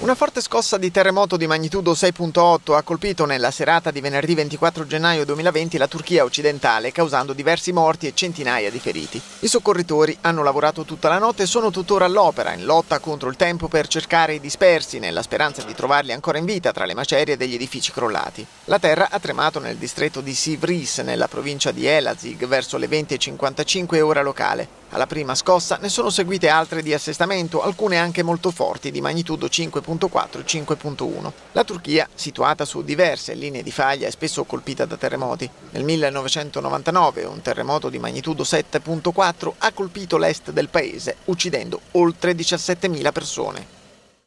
Una forte scossa di terremoto di magnitudo 6.8 ha colpito nella serata di venerdì 24 gennaio 2020 la Turchia occidentale, causando diversi morti e centinaia di feriti. I soccorritori hanno lavorato tutta la notte e sono tuttora all'opera, in lotta contro il tempo per cercare i dispersi, nella speranza di trovarli ancora in vita tra le macerie degli edifici crollati. La terra ha tremato nel distretto di Sivris, nella provincia di Elazig, verso le 20:55 ora locale. Alla prima scossa ne sono seguite altre di assestamento, alcune anche molto forti, di magnitudo 5.4 e 5.1. La Turchia, situata su diverse linee di faglia e spesso colpita da terremoti. Nel 1999 un terremoto di magnitudo 7.4 ha colpito l'est del paese, uccidendo oltre 17.000 persone.